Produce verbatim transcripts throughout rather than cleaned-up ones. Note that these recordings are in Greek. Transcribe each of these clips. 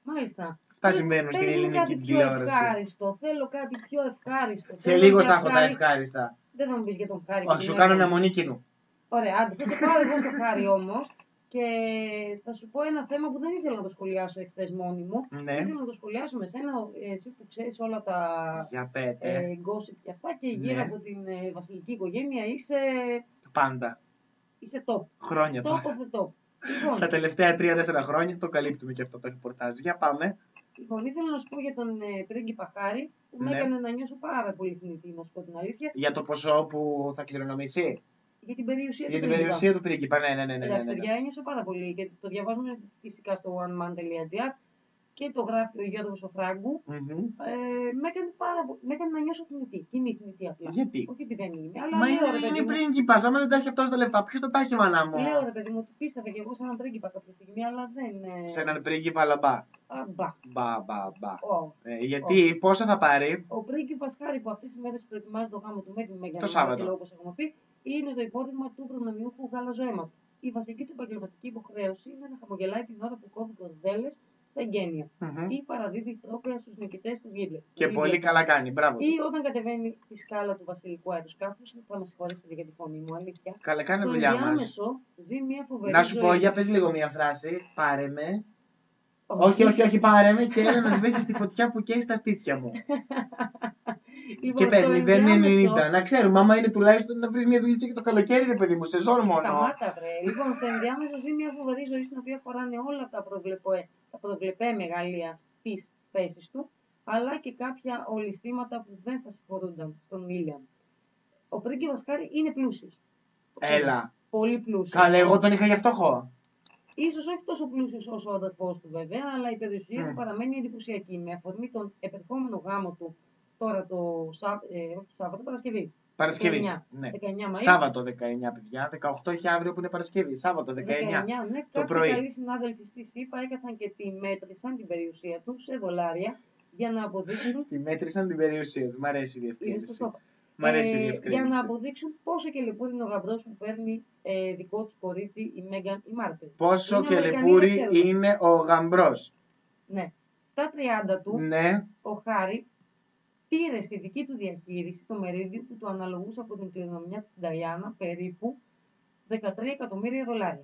Μάλιστα. Αυτά συμβαίνουν στην ελληνική τηλεόραση. Ευχάριστο. Θέλω κάτι πιο ευχάριστο. Σε λίγο θα έχω τα ευχάριστα. Δεν θα μου πει για τον Χάρη. Όχι, σου κάνω αναμονή κοινού. Ωραία, άντε, θα σε πάω εγώ στο Χάρη όμως και θα σου πω ένα θέμα που δεν ήθελα να το σχολιάσω εχθές μόνη μου. Ναι. Ήθελα να το σχολιάσω με σένα, εσύ που ξέρεις όλα τα ε, gossip και αυτά και γύρω ναι. από την ε, βασιλική οικογένεια είσαι. Πάντα. Είσαι top. Χρόνια top πάντα. of the top. Λοιπόν, τα τελευταία τρία τέσσερα χρόνια το καλύπτουμε και αυτό το ρεπορτάζ. Για πάμε. Λοιπόν, ήθελα να σου πω για τον ε, πρίγκιπα Χάρη που ναι. με έκανε να νιώσω πάρα πολύ θνητή, να σου πω την αλήθεια. Για το ποσό που θα κληρονομήσει. Για την περιουσία για του την πρίγκιπα. περιουσία του πρίγκιπα, ναι, ναι, ναι. ναι, Εντάξει, ναι, ναι. παιδιά, ένιωσα πάρα πολύ και το διαβάζουμε φυσικά στο oneman.gr και το γράφει ο Γιώργος ο Φράγκου. Mm-hmm. Ε, με, έκανε πάρα, με έκανε να νιώσω θνητή. Κοινή θνητή απλά. Γιατί? Όχι ότι δεν είναι. Αλλά μα λέω, είναι, ρε, παιδί είναι μου, πρίγκιπας, άμα δεν τα έχει αυτό τα λεφτά, ποιος θα τα έχει, μάνα μου. Λέω ρε παιδί μου ότι πίστευα και εγώ σε έναν πρίγκιπα κάποια στιγμή, αλλά δεν. Ε... Σε έναν πρίγκιπα, αλλά μπα. Α, μπα. Μπα, μπα, μπα. Oh. Ε, γιατί, oh. πόσα θα πάρει. Ο πρίγκιπας Χάρη που αυτές τις μέρες προετοιμάζει το γάμο του με την Μέγαν το Σάββατο, όπως έχουμε πει, είναι το υπόδειγμα του προνομιούχου γαλαζοαίματος. Η βασική του επαγγελματική υποχρέωση είναι να χαμογελάει την ώρα που κόβει κορδέλες σε εγγένεια mm-hmm. ή παραδίδει τρόπαια στους νικητές του Γκίμπλετ. Και πολύ καλά κάνει, μπράβο. Ή όταν κατεβαίνει τη σκάλα του βασιλικού αεροσκάφους, θα με συγχωρήσετε για τη φωνή μου, αλήθεια. Καλά, κάνει τη δουλειά μας. Ζει μια φοβερή να σου ζωή. πω, για πες λίγο μια φράση. Πάρε με. όχι, όχι, όχι, πάρε με και έλα να σβήσεις τη φωτιά που καίει στα στήθια μου. Λοιπόν, και πες μηδέν ενενήντα. Να ξέρουμε, άμα είναι τουλάχιστον να βρεις μια δουλειά και το καλοκαίρι, ρε παιδί μου, σεζόν μόνο. Σταμάτα, βρε. Λοιπόν, στο ενδιάμεσο ζει μια φοβερή ζωή στην οποία χωράνε όλα τα, τα προβλεπέ μεγαλεία στις θέσεις του, αλλά και κάποια ολιστήματα που δεν θα συγχωρούνταν στον Βίλιαμ. Ο πρίγκιπας Χάρη είναι πλούσιος. Έλα. Πολύ πλούσιος. Καλέ, εγώ τον είχα για φτωχό. Ίσως όχι τόσο πλούσιος όσο ο αδερφός του βέβαια, αλλά η περιουσία mm. του παραμένει εντυπωσιακή. Με αφορμή τον επερχόμενο γάμο του τώρα το Σά... ε, Σάββατο, Παρασκευή. Παρασκευή. δεκαεννιά, ναι. δεκαεννιά Μαΐου. Σάββατο δεκαεννιά, παιδιά. δεκαοκτώ έχει αύριο που είναι Παρασκευή. Σάββατο δεκαεννιά. δεκαεννιά ναι, το κάποιοι καλοί συνάδελφοι στη ΣΥΠΑ έκατσαν και τη μέτρησαν την περιουσία του σε δολάρια για να αποδείξουν. Τη μέτρησαν την περιουσία του. Μ' αρέσει η διευκρίνηση. Μ' αρέσει η διευκρίνηση. Ε, για να αποδείξουν πόσο και λεπούρι είναι ο γαμπρός που παίρνει ε, δικό του κορίτσι η Μέγαν η Μάρκελ. Πόσο και λεπούρι είναι ο γαμπρός. Ναι. Στα τριάντα του ναι. ο Χάρη πήρε στη δική του διαχείριση το μερίδιο που του αναλογούσε από την κληρονομιά της Νταϊάννα περίπου δεκατρία εκατομμύρια δολάρια.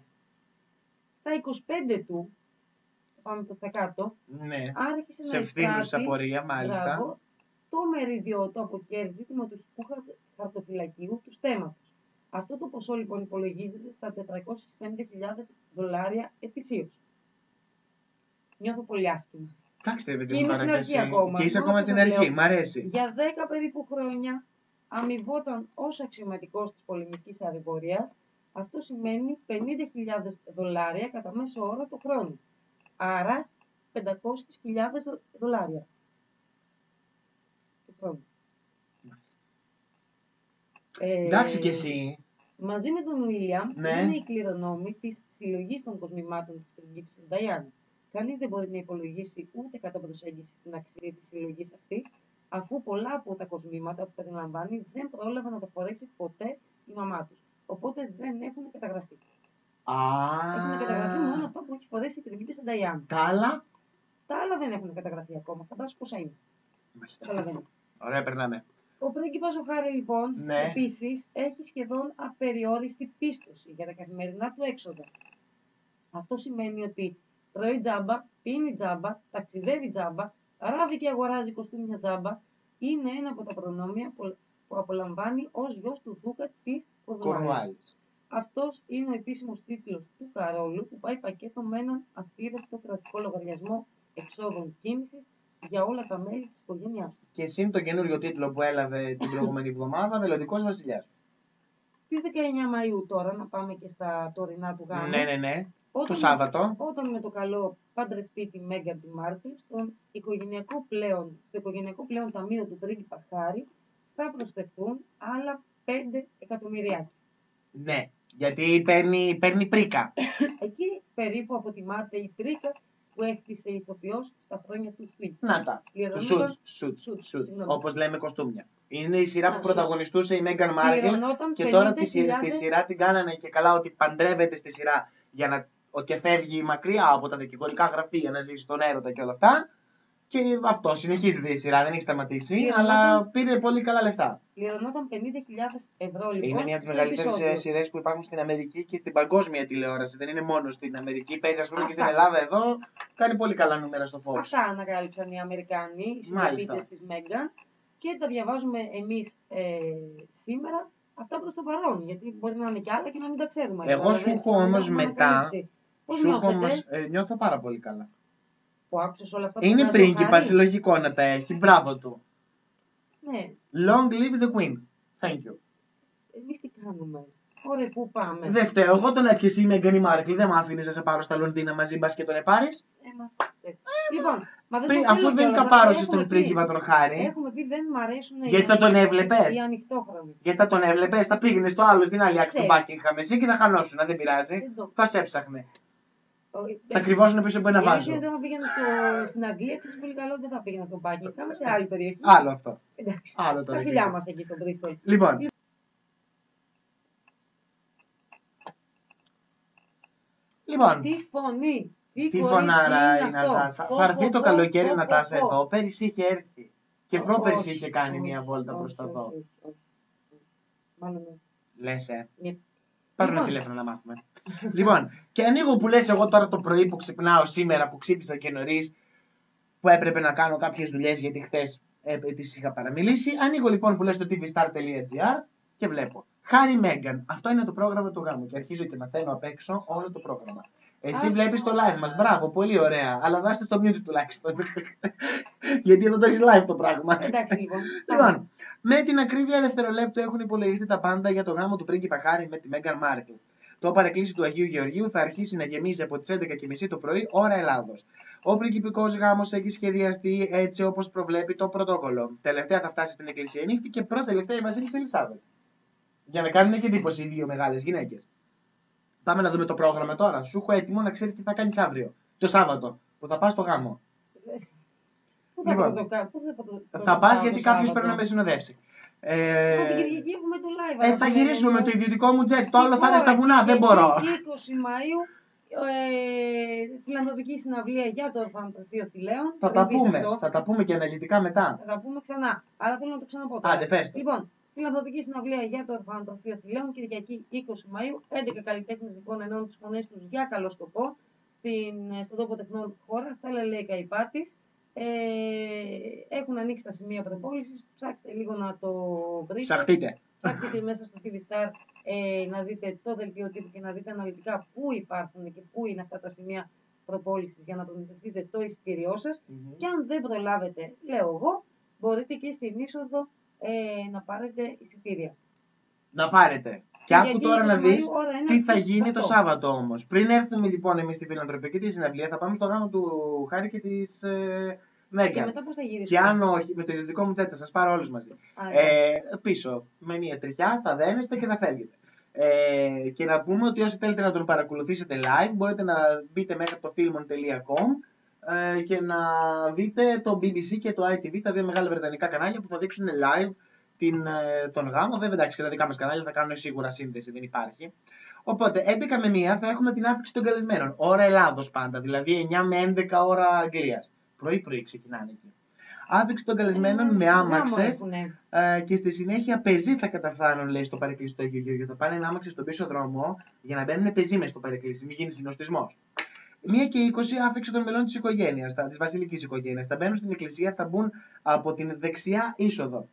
Στα είκοσι πέντε του, πάμε προς τα κάτω, ναι. άρχισε σε να εισπράττει απορία, μάλιστα. Μπράβο, το μεριδιό του από κέρδη του μετοχικού χαρτοφυλακίου του στέματος. Αυτό το ποσό λοιπόν υπολογίζεται στα τετρακόσιες πενήντα χιλιάδες δολάρια ετησίως. Νιώθω πολύ άσχημα. Εντάξει, δεν και είμαι στην αρχή ακόμα. Και είσαι ακόμα στην αρχή, μ' αρέσει. Για δέκα περίπου χρόνια αμοιβόταν ως αξιωματικός της πολεμικής αεροπορίας. Αυτό σημαίνει πενήντα χιλιάδες δολάρια κατά μέσο όρο το χρόνο. Άρα πεντακόσιες χιλιάδες δολάρια το χρόνο. Ε, Εντάξει και εσύ. Μαζί με τον Βίλιαμ ναι. είναι οι κληρονόμοι της συλλογής των κοσμημάτων της πριγκίπισσας Νταϊάννα. Κανείς δεν μπορεί να υπολογίσει ούτε κατά προσέγγιση την αξία της συλλογής αυτής, αφού πολλά από τα κοσμήματα που περιλαμβάνει δεν πρόλαβε να τα φορέσει ποτέ η μαμά τους. Οπότε δεν έχουν καταγραφεί. Α, έχουν καταγραφεί μόνο αυτά που έχει φορέσει η πριγκίπισσα Νταϊάννα. Τα άλλα? Τα άλλα δεν έχουν καταγραφεί ακόμα. Φαντάσου πόσα είναι. Καταλαβαίνω. Ωραία, περνάμε. Ο πρίγκιπας ο Χάρη, λοιπόν, ναι. επίσης, έχει σχεδόν απεριόριστη πίστοση για τα καθημερινά του έξοδα. Αυτό σημαίνει ότι τρώει τζάμπα, πίνει τζάμπα, ταξιδεύει τζάμπα, ράβει και αγοράζει κοστούμια τζάμπα. Είναι ένα από τα προνόμια που απολαμβάνει ως γιος του Δούκα της Κορνουάλης. Αυτός είναι ο επίσημος τίτλος του Καρόλου που πάει πακέτο με έναν αστήρευτο κρατικό λογαριασμό εξόδων κίνησης για όλα τα μέλη της οικογένειάς του. Και συν τον καινούριο τίτλο που έλαβε την προηγούμενη εβδομάδα, Μελλοντικός Βασιλιάς. Στις δεκαεννιά Μαΐου τώρα, να πάμε και στα τωρινά του γάμου. Ναι, ναι, ναι. Όταν, το Σάββατο. Όταν με το καλό παντρευτεί τη Μέγαν τη Μάρκελ, στον οικογενειακό πλέον, στο οικογενειακό πλέον ταμείο του πρίγκιπα Χάρη θα προσθεθούν άλλα πέντε εκατομμυριάκια. Ναι, γιατί παίρνει, παίρνει πρίκα. Εκεί περίπου αποτιμάται η πρίκα που έκτισε η ηθοποιός στα χρόνια του Σουτ. Να τα, του Σουτ, Σουτ, Σουτ, όπως λέμε κοστούμια. Είναι η σειρά Α, που πρωταγωνιστούσε η Μέγαν Μάρκελ και τώρα τη, στη σειρά την κάνανε και καλά ότι παντρεύεται στη σειρά για να και φεύγει μακριά από τα δικηγορικά γραφεία να ζήσει τον έρωτα και όλα αυτά. Και αυτό συνεχίζεται η σειρά, δεν έχει σταματήσει, Πληρωνόταν- αλλά πήρε πολύ καλά λεφτά. Πληρωνόταν πενήντα χιλιάδες ευρώ λοιπόν. Είναι μια από τι το μεγαλύτερε επεισόδιο. σειρές που υπάρχουν στην Αμερική και στην παγκόσμια τηλεόραση. Δεν είναι μόνο στην Αμερική. Παίζει, α πούμε, και στην Αυτά. Ελλάδα εδώ. Κάνει πολύ καλά νούμερα στο Fox. Αυτά ανακάλυψαν οι Αμερικανοί, οι Μάλιστα. συντηρητές της Μέγκαν και τα διαβάζουμε εμείς ε, σήμερα. Αυτά προς το παρόν, γιατί μπορεί να είναι κι άλλα και να μην τα ξέρουμε. Εγώ Αλλά σου δεν έχω έχουμε όμως μετά- ανακαλύψει. Πώς Σου έχω νιώθετε όμως, ε, νιώθω πάρα πολύ καλά. που άκουσες όλα αυτά που Είναι βγάζει ο πρίγκιπας, Χάρης? λογικό να τα έχει. Μπράβο του. Ναι, Long live the Queen. Thank you. εμείς τι κάνουμε. Ωραία, πού πάμε. Δεν φταίω. Εγώ τον έπιασε η Μέγκαν η Μάρκλ. Δεν μ' άφηνε να σε πάρω στα Λονδίνα μαζί, μπα και τον επάρεις. Έμα. Λοιπόν, μα δεν Πριν- το θέλω Αφού δεν κιόλας, καπάρωσες έχουμε τον πει. πρίγκιπα τον Χάρη. Έχουμε πει δεν μ' αρέσουν οι Γιατί θα τον ανοιχτόχρονοι. έβλεπες? Οι ανοιχτόχρονοι. Γιατί θα τον έβλεπε, θα πήγαινε στο άλλο στην άλλη άκρη του Ξέρεις. Buckingham εσύ και θα χανόσουν. Δεν πειράζει. Δεν το- Θα σε έψαχνε. Ο- Θα κρυβόσουν πίσω από ένα Η αλήθεια βάζο. είναι ότι άμα πήγαινα στο, στην Αγγλία, ξέρεις πολύ καλό, δεν θα πήγαινα στο Buckingham, σε άλλη περιοχή. Άλλο αυτό. Εντάξει. Άλλο τώρα Τα και φιλιά εσύ. μας εκεί στο Bristol. Λοιπόν. Λοιπόν, Τι φωνή, τι, τι κορίτσι φωνάρα είναι η αυτό. Νατάσα. Πω, Θα έρθει πω, το πω, καλοκαίρι πω, η Νατάσα πω, πω. εδώ. Πέρυσι είχε έρθει. Και Όχι, πρόπερσι είχε κάνει όχι, μια βόλτα προς τα όχι, εδώ. όχι, όχι. Μάλλον όχι. Λες, ε. Ναι. Πάρε ένα Λοιπόν. τηλέφωνο να μάθουμε. Λοιπόν, και ανοίγω που λες εγώ τώρα το πρωί που ξυπνάω σήμερα που ξύπνησα και νωρίς, που έπρεπε να κάνω κάποιες δουλειές γιατί χθες ε, τις είχα παραμιλήσει. Ανοίγω λοιπόν που λες το tvstar.gr και βλέπω. Χάρη Μέγκαν. Αυτό είναι το πρόγραμμα του γάμου. Και αρχίζω και μαθαίνω απ' έξω όλο το πρόγραμμα. Εσύ Α, βλέπεις το live μας. Μπράβο, πολύ ωραία. Αλλά δάστε το mute τουλάχιστον. Γιατί εδώ το έχεις live το πράγμα. Εντάξει λοιπόν. Λοιπόν, με την ακρίβεια δευτερολέπτου έχουν υπολογιστεί τα πάντα για το γάμο του πρίγκιπα Χάρη με τη Μέγκαν Μάρκλ. Το παρεκκλήσι του Αγίου Γεωργίου θα αρχίσει να γεμίζει από τις έντεκα και μισή το πρωί, ώρα Ελλάδος. Ο πριγκιπικός γάμος έχει σχεδιαστεί έτσι όπως προβλέπει το πρωτόκολλο. Τελευταία θα φτάσει στην εκκλησία νύχτη και πρώτη τελευταία η Βασίλισσα Ελισάβετ. Για να κάνουν και εντύπωση οι δύο μεγάλες γυναίκες. Πάμε να δούμε το πρόγραμμα τώρα. Σου έχω έτοιμο να ξέρεις τι θα κάνεις αύριο. Το Σάββατο που θα πας στο γάμο. Πού θα Λοιπόν, το κάνω, πού θα το- το- Θα το πας κάνω γιατί το κάποιος Σάββατο? πρέπει να με συνοδεύσει. Ε, Μα την Κυριακή έχουμε το live. ε, θα αγαπημένοι γυρίσουμε μου. με το ιδιωτικό μου jet. Το άλλο Στη θα είναι στα χώρα, βουνά. Δεν Κυριακή, μπορώ. είκοσι Μαΐου, ε, φιλανθρωπική συναυλία για το Ορφανοτροφείο Θηλαίων. Θα Πριν τα πεις πούμε. αυτό, Θα τα πούμε και αναλυτικά μετά. θα τα πούμε ξανά. Αλλά θέλω να το ξαναπώ τώρα. Άντε, πες το. Λοιπόν, φιλανθρωπική συναυλία για το Ορφανοτροφείο Θηλαίων, Κυριακή είκοσι Μαΐου. έντεκα καλλιτέχνες λοιπόν ενώνουν τις φωνές τους για καλό σκοπό στην, στον τόπο τεχνών χώρα, στα Λελέκα Υπάτης. Ε, έχουν ανοίξει τα σημεία προπόλησης. Ψάξτε λίγο να το βρείτε. Ψαχτείτε. Ψάξτε μέσα στο τι βι Star ε, να δείτε το δελτίο τύπου και να δείτε αναλυτικά πού υπάρχουν και πού είναι αυτά τα σημεία προπόλησης για να προμηθευτείτε το εισιτήριό σας. Και αν δεν προλάβετε, λέω εγώ, μπορείτε και στην είσοδο ε, να πάρετε εισιτήρια. Να πάρετε. Και άκου Γιατί τώρα να είκοσι δεις Μαΐου, ώρα είναι τι θα αυτό. γίνει το Σάββατο όμως. Πριν έρθουμε λοιπόν εμείς στη φιλανθρωπική τη συναυλία, θα πάμε στο γάμο του Χάρη και της ε, Και Μέγκαν. μετά πώς θα Και γυρίσουμε. αν όχι, με το ιδιωτικό μου jet θα σας πάρω όλους μαζί. Α, Ε, πίσω, με μια τριχιά, θα δένεστε και θα φεύγετε. Ε, και να πούμε ότι όσοι θέλετε να τον παρακολουθήσετε live, μπορείτε να μπείτε μέσα από το filmon τελεία com ε, και να δείτε το μπι μπι σι και το άι τι βι, τα δύο μεγάλα βρετανικά κανάλια που θα δείξουν live την, ε, τον γάμο. Βέβαια, εντάξει, και τα δικά μας κανάλια θα κάνουν σίγουρα σύνδεση, δεν υπάρχει. Οπότε, έντεκα με μία θα έχουμε την άφηξη των καλεσμένων. Ώρα Ελλάδος πάντα, δηλαδή εννιά με έντεκα ώρα Αγγλίας. Πρωί-πρωί ξεκινάνε εκεί. Άφηξη των καλεσμένων Ε, με γάμο άμαξες. έχουνε. Ε, και στη συνέχεια πεζοί θα καταφθάνουν, λέει, στο παρεκκλήσι του Αγίου Γεωργίου. Θα πάνε με άμαξες στον πίσω δρόμο για να μπαίνουν πεζοί μες στο παρεκκλήσι, μην γίνει συνοστισμός. μία και είκοσι άφηξη των μελών της οικογένειας, της βασιλικής οικογένειας. Θα μπαίνουν στην εκκλησία, θα μπουν από την δεξιά είσοδο.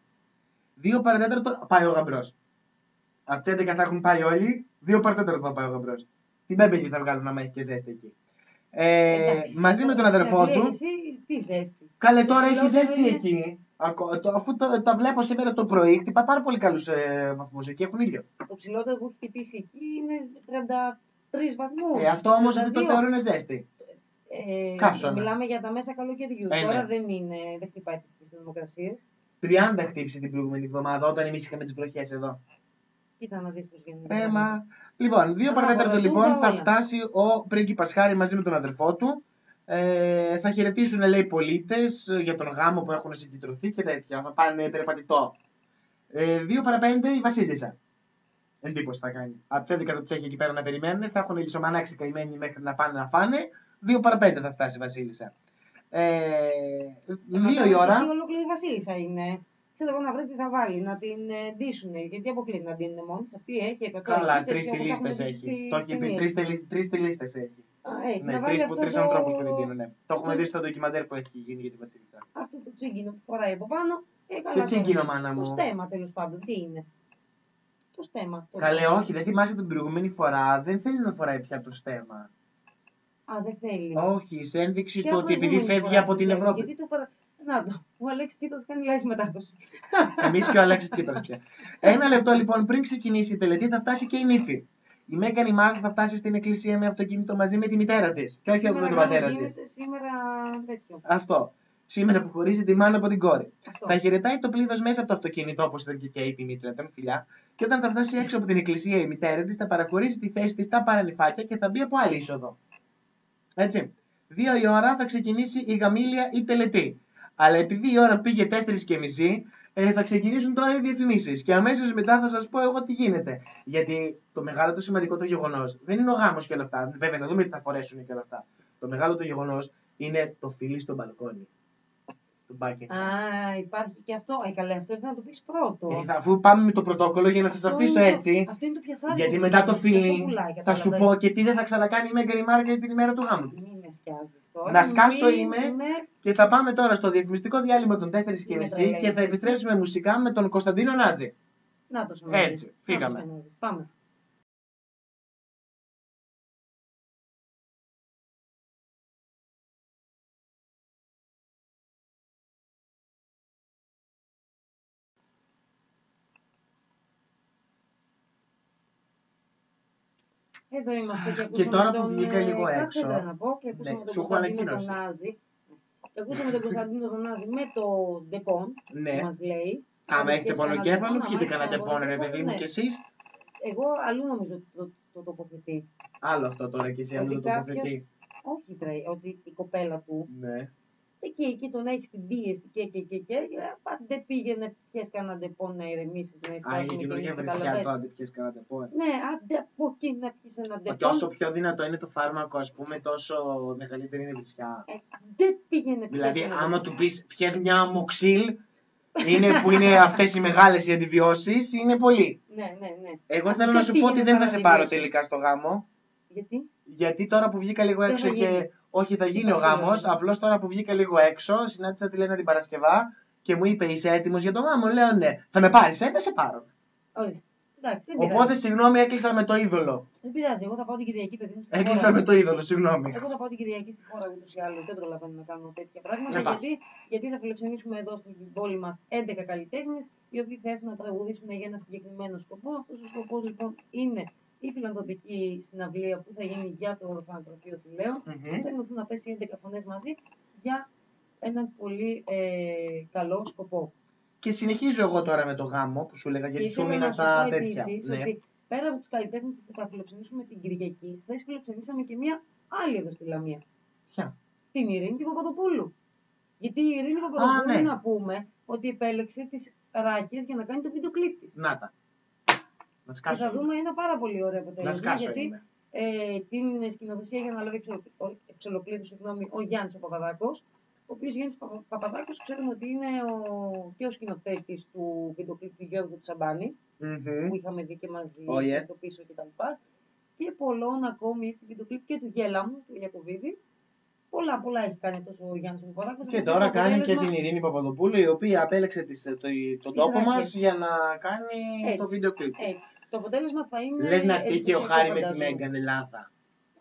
δύο παρατέταρτο πάει ο γαμπρός. Από τις έντεκα θα έχουν πάει όλοι, δύο παρατέταρτο θα πάει ο γαμπρός. Την πέμπελη θα βγάλουν να έχει και ζέστη εκεί. Ε, Εντάξει, μαζί με τον στην αδερφό Αγγλία, του. Εσύ, τι ζέστη. Καλέ, τώρα Το έχει ψηλότερο ζέστη είναι- εκεί. Ακο- το- Αφού τα, τα βλέπω σήμερα το πρωί, χτυπά πάρα πολύ καλούς ε, βαθμούς. Εκεί έχουν ήλιο. Το ψηλότερο που έχει χτυπήσει εκεί είναι τριάντα τρεις βαθμούς. Ε, αυτό όμως δεν το τριάντα δύο. θεωρούν ζέστη. Ε, Καύσωνα. μιλάμε για τα μέσα καλοκαιριού. Ε, ναι. Τώρα δεν, είναι, δεν χτυπάει τέτοιες θερμοκρασίες. τριάντα χτύπησε την προηγούμενη εβδομάδα όταν εμείς είχαμε τις βροχές εδώ. Κοίτα να δεις πώς γίνεται. Ε, μα... Λοιπόν, δύο Μπράβο, παρατέταρτο ρε, λοιπόν τούμπα θα όλα. φτάσει ο πρίγκιπας Χάρη μαζί με τον αδερφό του. Ε, θα χαιρετήσουν, λέει, πολίτες για τον γάμο που έχουν συγκεντρωθεί και τέτοια. Θα πάνε περπατητό. Ε, δύο παραπέντε η Βασίλισσα. Εντύπωση θα κάνει. Από τι έντεκα θα του έχει εκεί πέρα να περιμένουν, θα έχουν λισομανάξει καημένοι μέχρι να πάνε να φάνε. δύο παρά πέντε θα φτάσει η Βασίλισσα. Ε, δύο η ώρα. Η ολόκληρη Βασίλισσα είναι. Ξέρω εγώ να βρει τι θα βάλει, να την ντύσουν. Γιατί αποκλείται να την είναι μόνη τη. Αυτή έχει εκατό. Καλά, τρει στυλίστε έχει. Το έχει πει, τρει στυλίστε έχει. Έχει, ναι, τρει που τρει ανθρώπου που την δίνουν. Ναι. Το έχουμε δει στο ντοκιμαντέρ που έχει γίνει για τη Βασίλισσα. Αυτό το τσίγκινο που φοράει από πάνω. Το τσίγκινο, μάνα μου. Το στέμα τέλο πάντων, τι είναι. Το στέμα. Καλέ, όχι, δεν θυμάσαι την προηγούμενη φορά. Δεν θέλει να φοράει πια το στέμα. Α, δεν θέλει. Όχι, σε ένδειξη του ότι επειδή φεύγει από την Ευρώπη. Γιατί το παρα... Να το. Ο Αλέξης Τσίπρας κάνει live μετάδοση. Εμείς και ο Αλέξης Τσίπρας πια. Ένα λεπτό λοιπόν πριν ξεκινήσει η τελετή θα φτάσει και η νύφη. Η Μέγαν Μάρκλ θα φτάσει στην εκκλησία με αυτοκίνητο μαζί με τη μητέρα τη. Και όχι με τον πατέρα τη. Σήμερα τέτοιο. Αυτό. Σήμερα που χωρίζει τη μάνα από την κόρη. Αυτό. Θα χαιρετάει το πλήθος μέσα από το αυτοκίνητο, όπως ήταν και η Κέιτ, η μήτρα, ήταν φιλιά. Και όταν θα φτάσει έξω από την εκκλησία η μητέρα τη, θα παραχωρήσει τη θέση τη στα παρανυφάκια και θα μπει από άλλη είσοδο. Έτσι. Δύο η ώρα θα ξεκινήσει η γαμήλια ή τελετή. Αλλά επειδή η ώρα πήγε τέσσερις και μισή, ε, θα ξεκινήσουν τώρα οι διαφημίσεις. Και αμέσως μετά θα σας πω εγώ τι γίνεται. Γιατί το μεγάλο το σημαντικό το γεγονός δεν είναι ο γάμος και όλα αυτά. Βέβαια, να δούμε τι θα φορέσουν και όλα αυτά. Το μεγάλο το γεγονός είναι το φιλί στο μπαλκόνι. Α, υπάρχει και αυτό. Ai, καλέ, αυτό ήρθε να το πεις πρώτο. Ε, αφού πάμε με το πρωτόκολλο για να σας αφήσω έτσι. Αυτό είναι το πιασάρι. Γιατί μετά το feeling θα σου πω και τι δεν θα ξανακάνει η Μέγαν Μάρκελ την ημέρα του γάμου της. Μην με σκιάζεις τώρα. Να σκάσω Μην είμαι με... και θα πάμε τώρα στο διαφημιστικό διάλειμμα των τέσσερις και μισή και θα επιστρέψουμε μουσικά με τον Κωνσταντίνο Νάζη. Να το έτσι, φύγαμε. Πάμε. Εδώ είμαστε και ακούσαμε και τώρα τον... που βγήκα λίγο έξω. Να πω, και ακούσαμε ναι, τον Κωνσταντίνο τον Νάζη. Και ακούσαμε τον Κωνσταντίνο τον Νάζη με το ντεπών ναι. που μας λέει. Άμα έχετε πονοκέφαλο, πιείτε κανένα ντεπών, ρε παιδί μου, κι εσείς. Εγώ αλλού νομίζω ότι το, το τοποθετεί. Άλλο αυτό τώρα κι εσύ αλλού το τοποθετεί. Όχι, βρε, ότι η κοπέλα του. Ναι. Εκεί, εκεί τον έχει την πίεση και και και και. Πάντε πήγαινε, πιες κανένα ντεπών να ηρεμήσεις, να εισπάσουμε και εμείς καταλαβαίνεις. Άντε, πιες κανένα ντεπών. Ναι, άντε από εκεί να πιεις ένα ντεπών. Και όσο πιο δυνατό είναι το φάρμακο, ας πούμε, τόσο μεγαλύτερη είναι η βρισιά. Δεν πήγαινε δηλαδή, άμα του πεις πιες μια αμοξίλ, είναι που είναι αυτές οι μεγάλες οι αντιβιώσεις, είναι πολύ. Ναι, ναι, ναι. Εγώ θέλω να σου πω ότι δεν θα σε πάρω τελικά στο γάμο. Γιατί? Γιατί τώρα που βγήκα λίγο έξω και. Όχι, θα γίνει ο γάμος. Απλώς τώρα που βγήκα λίγο έξω, συνάντησα τη Λένα την Παρασκευά και μου είπε: είσαι έτοιμος για το γάμο? Λέω ναι. Θα με πάρεις, ε, δεν σε πάρω. Όχι. Εντάξει, δεν Οπότε, πειράζει. συγγνώμη, έκλεισα με το είδωλο. Δεν πειράζει, εγώ θα πάω την Κυριακή, παιδί μου. Έκλεισα με το είδωλο, συγγνώμη. Εγώ θα πάω την Κυριακή στη χώρα ούτως ή άλλως. Δεν προλαβαίνω να κάνω τέτοια πράγματα. Ναι, γιατί, γιατί θα φιλοξενήσουμε εδώ στην πόλη μας έντεκα καλλιτέχνες, οι οποίοι θα έρθουν να τραγουδήσουν για ένα συγκεκριμένο σκοπό. Αυτός ο σκοπός λοιπόν είναι η φιλανθρωπική συναυλία που θα γίνει για το ορφανοτροφείο Τηλέων. Mm-hmm. Θα ενωθούν να πέσει έντεκα φωνές μαζί για έναν πολύ ε, καλό σκοπό. Και συνεχίζω εγώ τώρα με το γάμο που σου έλεγα, γιατί σου μείνα στα τέτοια. Ναι. Ότι πέρα από τους καλλιτέχνες που θα φιλοξενήσουμε την Κυριακή, χθες φιλοξενήσαμε και μία άλλη εδώ στη Λαμία. Ποια? Την Ειρήνη την Παπαδοπούλου. Γιατί η Ειρήνη Παπαδοπούλου, ναι, να πούμε ότι επέλεξε τις Ράκες για να κάνει το βίντεο κλιπ της. Να τα. Να και θα δούμε ένα πάρα πολύ ωραίο αποτέλεσμα. Γιατί ε, την σκηνοθεσία για να λάβει εξ ολοκλήρου ο Γιάννης ο Παπαδάκος. Ο οποίος Γιάννης Παπαδάκος ξέρουμε ότι είναι ο, και ο σκηνοθέτης του βίντεο κλιπ του Γιώργου Τσαμπάνη, mm-hmm. που είχαμε δει και μαζί oh, yeah. στο πίσω κτλ. Και πολλών ακόμη έτσι βίντεο κλιπ και του Γέλαμου, του Ιακωβίδη. Πολλά, πολλά έχει κάνει τόσο ο Γιάννης Παπαδάκος. Και τώρα το κάνει και την Ειρήνη Παπαδοπούλου, η οποία απέλεξε τις, το, τον τόπο μας για να κάνει έτσι, το βίντεο κλιπ. Έτσι. Το αποτέλεσμα θα είναι. Λες να έρθει και ο Χάρη με τη Μέγαν Ελλάδα.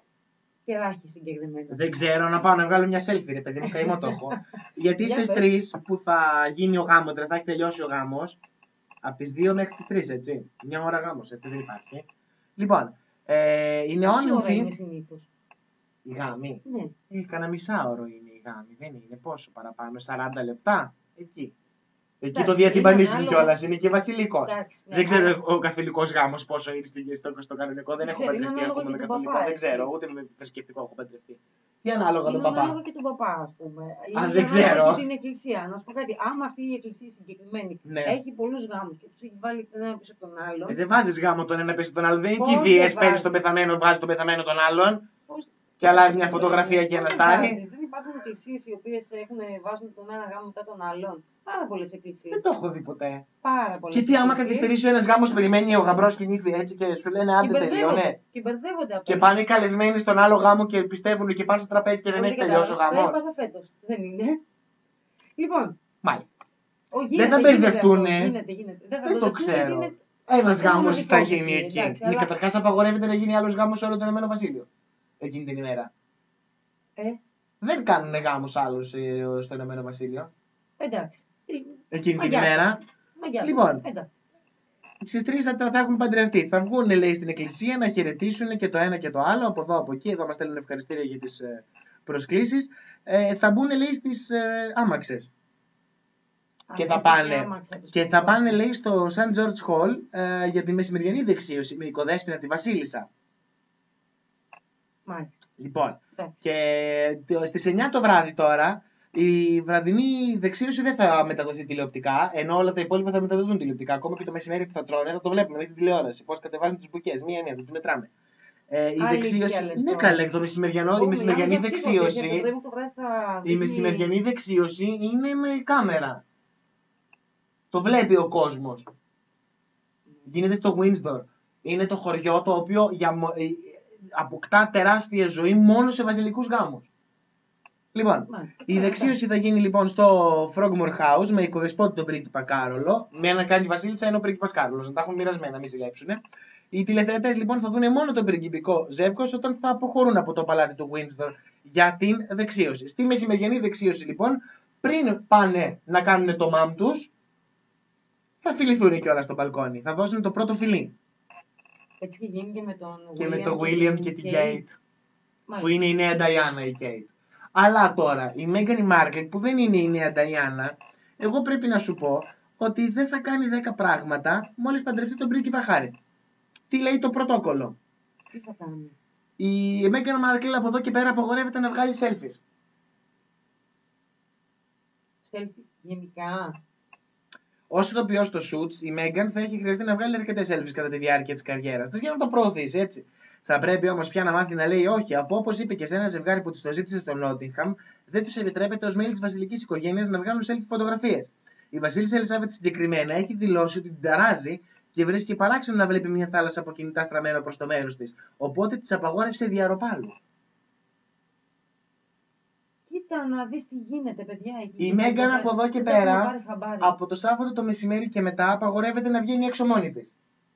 Και ράχη συγκεκριμένα. Δεν ξέρω, να πάω να βγάλω μια selfie, ρε παιδί μου, καημό το έχω. Γιατί στις τρεις που θα γίνει ο γάμος, θα έχει τελειώσει ο γάμος, από τις δύο μέχρι τις τρεις, έτσι. Μια ώρα γάμος, έτσι δεν υπάρχει. Λοιπόν, ε, η νεόνυμφη. Είναι συνήθως. Η γάμη. Ναι. Ε, κανένα μισάωρο είναι η γάμη, δεν είναι. Πόσο παραπάνω, σαράντα λεπτά, εκεί. Εκεί Εντάξει, το διατυμπανίζουν είναι κιόλα, ανάλογα. είναι και βασιλικό. Εντάξει, ναι, Δεν ξέρω αλλά- ο καθολικό γάμο πόσο είναι στη- στο, στο κανονικό. Δεν Δεν έχω ξέρω, είναι παντρευτεί ανάλογα ακόμα και με τον καθολικό. παπά, Δεν έτσι. ξέρω, ούτε με θρησκευτικό έχω παντρευτεί. Τι ανάλογα τον Είναι ανάλογα παπά. και τον παπά, α πούμε. Α, Ή δεν ανάλογα ξέρω. και την εκκλησία. Να σου πω κάτι. Άμα αυτή η εκκλησία συγκεκριμένη Ναι. έχει πολλού γάμου και του έχει βάλει τον ένα πίσω από τον άλλον. Ε, δεν βάζει γάμο τον ένα πίσω τον άλλο. Δεν είναι Πώς κηδείε, δεν παίρνει βάζεις? τον πεθαμένο, βάζει τον πεθαμένο τον άλλον. Πώς- Και αλλάζει μια φωτογραφία και πώς ένα δεν στάρι. βάζεις? Δεν υπάρχουν εκκλησίες οι οποίες έχουν, βάζουν τον ένα γάμο μετά τον άλλον. Πάρα πολλές εκκλησίες. Δεν το έχω δει ποτέ. Πάρα πολλές Και τι άμα εκκλησίες. καθυστερήσει ο ένα γάμο, περιμένει ο γαμπρό και η νύφη έτσι και σου λένε Και άντε τελείωνε. μπερδεύονται. Και μπερδεύονται από Και πάνε οι καλεσμένοι στον άλλο γάμο και πιστεύουν και πάνε στο τραπέζι και δεν έχει τελειώσει ο Το γάμο. έπαθα φέτος. Δεν είναι. Λοιπόν, Μάλιστα. ο, γίνεται, Δεν θα γίνεται μπερδευτούνε. αυτό, Γίνεται, γίνεται. Δεν θα Δεν το μπερδευτούν γιατί ξέρω. είναι- Ένα είναι γάμο μοναδικός θα εκεί, γίνει εκεί. εντάξει, Ναι, αλλά- καταρχά απαγορεύεται να γίνει άλλο γάμο σε όλο το Ηνωμένο Βασίλειο. Εκείνη την ημέρα. Ε, Δεν κάνουν γάμου άλλου στο Ηνωμένο Βασίλειο. εντάξει. Εκείνη την Μαγιά. ημέρα. Μαγιά. Λοιπόν. Εντάξει. Στι τρει θα, θα έχουν παντρευτεί. Θα βγουν, λέει, στην εκκλησία να χαιρετήσουν και το ένα και το άλλο. Από εδώ, από εκεί. Εδώ μα στέλνουν ευχαριστήρια για τι προσκλήσει. Ε, θα μπουν, λέει, στι ε, άμαξε. Και θα πάνε, και θα πάνε, λέει, στο Saint George Hall ε, για τη μεσημεριανή δεξίωση με οικοδέσποινα τη Βασίλισσα. Μάλιστα. Λοιπόν, Εντάξει. και το- στις εννιά το βράδυ τώρα, η βραδινή δεξίωση δεν θα μεταδοθεί τηλεοπτικά, ενώ όλα τα υπόλοιπα θα μεταδοθούν τηλεοπτικά. Ακόμα και το μεσημέρι που θα τρώνε, θα το βλέπουμε μέσα στην τηλεόραση. Πώς κατεβάζουν τις μπουκές, μία-μία, θα τις μετράμε. Ε, η Αλήθεια, δεξίωση. λες Ναι, τώρα. καλέ, το μεσημεριανό, η Ω, μεσημεριανή μιλάμε για ψύχωση, γιατί δεξίωση. το βράδυ το βράδυ θα Η δείχνει- μεσημεριανή δεξίωση είναι με κάμερα. Το βλέπει ο κόσμος. Γίνεται στο Windsor. Είναι το χωριό το οποίο για, μο- ε, αποκτά τεράστια ζωή μόνο σε βασιλικούς γάμους. Λοιπόν, Μάλιστα. η δεξίωση θα γίνει λοιπόν στο Frogmore House με οικοδεσπότη τον πρίγκιπα Κάρολο. Με ένα κάνει βασίλισσα είναι ο πρίγκιπας Κάρολος. Να τα έχουν μοιρασμένα, μην ζηλέψουν. Οι τηλεθεατές λοιπόν θα δουν μόνο τον πριγκιπικό ζεύγος όταν θα αποχωρούν από το παλάτι του Windsor για την δεξίωση. Στη μεσημεριανή δεξίωση λοιπόν, πριν πάνε να κάνουν το μάμ τους, θα φιληθούν κιόλας στο μπαλκόνι. Θα δώσουν το πρώτο φιλί. Έτσι και γίνει και με τον Και William με τον William και την Kate. Που Μάλιστα. είναι η νέα Diana η Kate. Αλλά τώρα, η Meghan Markle που δεν είναι η νέα Diana, εγώ πρέπει να σου πω ότι δεν θα κάνει δέκα πράγματα μόλις παντρευτεί τον πρίγκιπα Χάρη. Τι λέει το πρωτόκολλο. Τι θα κάνει. Η Meghan Markle από εδώ και πέρα απογορεύεται να βγάλει selfies. Selfie γενικά. Όσο το ποιό στο Suits, η Meghan θα έχει χρειαστεί να βγάλει αρκετές selfies κατά τη διάρκεια της καριέρας της για να το προωθήσει, έτσι. Θα πρέπει όμως πια να μάθει να λέει όχι, αφού όπως είπε και σε ένα ζευγάρι που της το ζήτησε στο Nottingham, δεν τους επιτρέπεται ως μέλη της βασιλικής οικογένειας να βγάλουν selfie φωτογραφίες. Η Βασίλισσα Ελισάβετ συγκεκριμένα έχει δηλώσει ότι την ταράζει και βρίσκει παράξενο να βλέπει μια θάλασσα από κινητά στραμμένο προς το μέρος της. Οπότε της απαγόρευσε διαρροπάλου. Κοίτα να δεις τι γίνεται, παιδιά. Εκεί. Η Μέγκαν από εδώ και Δεν το έχουμε πέρα, πάρει χαμπάρι. από το Σάββατο το μεσημέρι και μετά, απαγορεύεται να βγαίνει έξω μόνη της.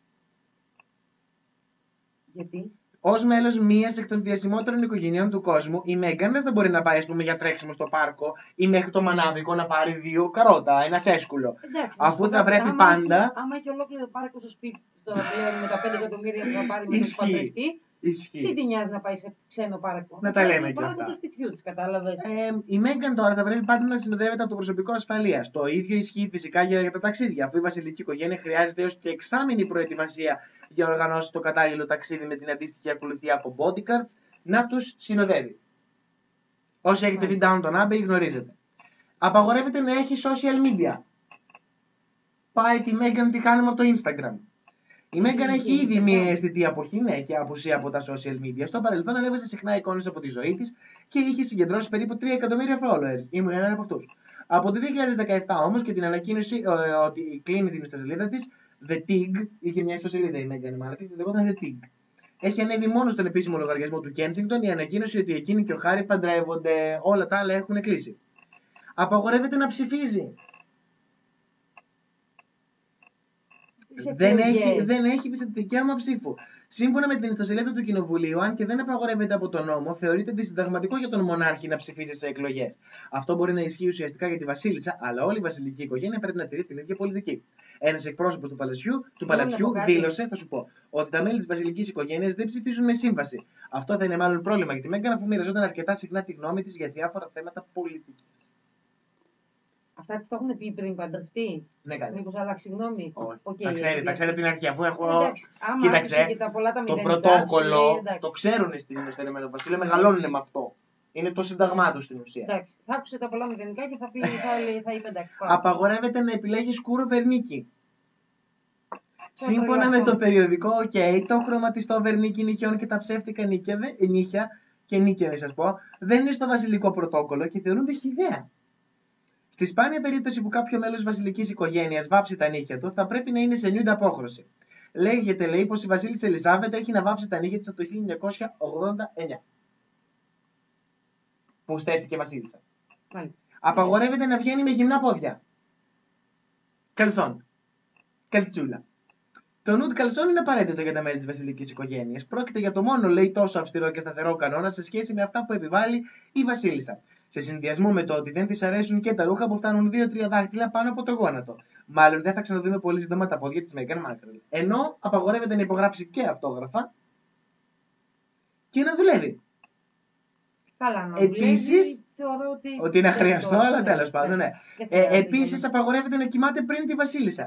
Γιατί. Ως μέλος μίας εκ των διασημότερων οικογενειών του κόσμου, η Μέγκαν δεν θα μπορεί να πάει, ας πούμε, για τρέξιμο στο πάρκο ή μέχρι το μανάβικο να πάρει δύο καρότα, ένα σέσκουλο. Εντάξει, Αφού να σου θα πω, πρέπει άμα πάντα- Έχει, άμα έχει ολόκληρο πάρκο στο σπίτι του τώρα πλέον με τα πέντε εκατομμύρια που θα πάρει με τον Ισχύει. παντρευτή, τι Ισχύει. την νοιάζει να πάει σε ξένο πάρκο. Να Θα τα πάει λέμε στο και πάρκο αυτά. του σπιτιού της, κατάλαβες. Ε, η Μέγκαν τώρα θα πρέπει πάντα να συνοδεύεται από το προσωπικό ασφαλείας. Το ίδιο ισχύει φυσικά για, για τα ταξίδια, αφού η βασιλική οικογένεια χρειάζεται έως και εξάμηνη προετοιμασία για να οργανώσει το κατάλληλο ταξίδι με την αντίστοιχη ακολουθία από bodyguards να τους συνοδεύει. Όσοι έχετε δει Downton Abbey γνωρίζετε. Απαγορεύεται να έχει social media. Πάει τη Μέγκαν τι κάνουμε από το Instagram. Η Μέγκαν Mm, έχει ήδη φυσικά. μία αισθητή αποχή, ναι, και απουσία από τα social media. Στο παρελθόν ανέβασε συχνά εικόνες από τη ζωή της και είχε συγκεντρώσει περίπου τρία εκατομμύρια followers. Ήμουν έναν από αυτούς. Από το δύο χιλιάδες δεκαεπτά όμως και την ανακοίνωση ε, ότι κλείνει την ιστοσελίδα της, The Tig, είχε μια ιστοσελίδα η Μέγκαν Markle, λεγόταν The Tig. Έχει ανέβει μόνο στον επίσημο λογαριασμό του Kensington η ανακοίνωση ότι εκείνη και ο Χάρη παντρεύονται. Όλα τα άλλα έχουν κλείσει. Απαγορεύεται να ψηφίζει. Τις Δεν εκλογές. έχει, δεν έχει δικαίωμα ψήφου. Σύμφωνα με την ιστοσελίδα του Κοινοβουλίου, αν και δεν απαγορεύεται από τον νόμο, θεωρείται αντισυνταγματικό για τον μονάρχη να ψηφίσει σε εκλογές. Αυτό μπορεί να ισχύει ουσιαστικά για τη Βασίλισσα, αλλά όλη η βασιλική οικογένεια πρέπει να τηρεί την ίδια πολιτική. Ένα εκπρόσωπο του, παλασιού, του παλατιού να πω κάτι. δήλωσε, θα σου πω, ότι τα μέλη τη βασιλική οικογένεια δεν ψηφίζουν με σύμβαση. Αυτό θα είναι μάλλον πρόβλημα για τη Μέγκαν, αφού μοιραζόταν αρκετά συχνά τη γνώμη τη για διάφορα θέματα πολιτική. Αυτά τις το έχουν πει πριν παντρευτεί. Ναι, καλά. Μήπως αλλάξει γνώμη. Όχι. Okay, τα ξέρει, γιατί... τα ξέρει από την αρχή. Αφού έχω. Εντάξει, άμα Κοίταξε, και τα πολλά τα το μηδενικά, πρωτόκολλο λέει, το ξέρουν στην Στερεμένο Βασίλειο, μεγαλώνουν με αυτό. Είναι το σύνταγμά του στην ουσία. Εντάξει, θα άκουσε τα πολλά μηδενικά και θα, πει, θα, θα είπε εντάξει. Πάμε. Απαγορεύεται να επιλέγει σκούρο βερνίκι. Σύμφωνα με το περιοδικό OK, το χρωματιστό βερνίκι νυχιών και τα ψεύτικα νύχια και νίκια, να σας πω, δεν είναι στο βασιλικό πρωτόκολλο και θεωρούνται χυδαία. Στη σπάνια περίπτωση που κάποιο μέλος βασιλικής οικογένειας βάψει τα νύχια του, θα πρέπει να είναι σε νιούντα απόχρωση. Λέγεται, λέει, πως η βασίλισσα Ελισάβετ έχει να βάψει τα νύχια της από το χίλια εννιακόσια ογδόντα εννιά. Που στέφθηκε βασίλισσα. Μάλιστα. Απαγορεύεται να βγαίνει με γυμνά πόδια. Καλσόν. Καλτσούλα. Το νουντ καλσόν είναι απαραίτητο για τα μέλη της βασιλικής οικογένειας. Πρόκειται για το μόνο, λέει, τόσο αυστηρό και σταθερό κανόνα σε σχέση με αυτά που επιβάλλει η βασίλισσα. Σε συνδυασμό με το ότι δεν της αρέσουν και τα ρούχα που φτάνουν δύο τρία δάχτυλα πάνω από το γόνατο. Μάλλον δεν θα ξαναδούμε πολύ σύντομα τα πόδια της Μέγαν Μάρκελ. Ενώ απαγορεύεται να υπογράψει και αυτόγραφα και να δουλεύει. Καλά, να Επίσης, δουλεύει, θεωρώ ότι... ότι είναι χρειαστό, αλλά ναι, τέλος πάντων, ναι. Ε, επίσης, απαγορεύεται να κοιμάται πριν τη βασίλισσα.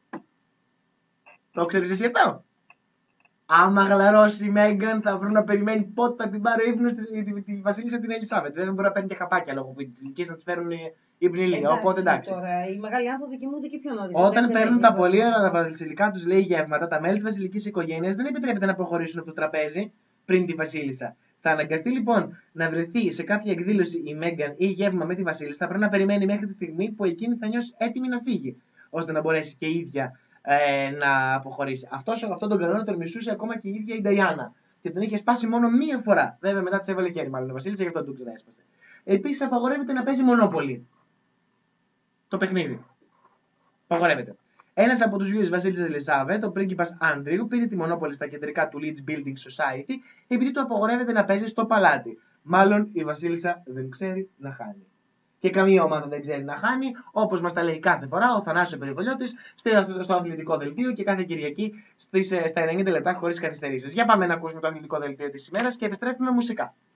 Το ξέρεις εσύ αυτό? Άμα γλαρώσει η Μέγαν, θα βρουν να περιμένει πότε θα την πάρει ο ύπνος τη, τη, τη βασίλισσα την Ελισάβετ. Δεν μπορεί να παίρνει και χαπάκια λόγω που τις ηλικίες να τις φέρουν ύπνη ηλία. Οπότε εντάξει. Τώρα, οι μεγάλοι άνθρωποι κοιμούνται και πιο νωρίς. Όταν παίρνουν τα πολύ ωραία τα βασιλικά τους, λέει, γεύματα, τα μέλη της βασιλικής οικογένειας δεν επιτρέπεται να προχωρήσουν από το τραπέζι πριν τη βασίλισσα. Θα αναγκαστεί λοιπόν να βρεθεί σε κάποια εκδήλωση η Μέγαν ή γεύμα με τη βασίλισσα, θα πρέπει να περιμένει μέχρι τη στιγμή που εκείνη θα νιώσει έτοιμη να φύγει, ώστε να μπορέσει και η ίδια ε, να αποχωρήσει. Αυτός, αυτόν τον κανόνα τον μισούσε ακόμα και η ίδια η Νταϊάννα. Και τον είχε σπάσει μόνο μία φορά. Βέβαια μετά τη έβαλε χέρι, μάλλον η βασίλισσα, γι' αυτό τον ξαναέσπασε. Επίσης απαγορεύεται να παίζει μονόπολη. Το παιχνίδι. Απαγορεύεται. Ένας από τους γιους της βασίλισσας Ελισάβετ, ο πρίγκιπας Άντριου, πήρε τη μονόπολη στα κεντρικά του Leeds Building Society, επειδή του απαγορεύεται να παίζει στο παλάτι. Μάλλον η βασίλισσα δεν ξέρει να χάνει. Και καμία ομάδα δεν ξέρει να χάνει, όπως μας τα λέει κάθε φορά ο Θανάσης Περιβολιώτης στο αθλητικό δελτίο και κάθε Κυριακή στις, στα ενενήντα λεπτά χωρίς καθυστερήσεις. Για πάμε να ακούσουμε το αθλητικό δελτίο της ημέρας και επιστρέφουμε μουσικά.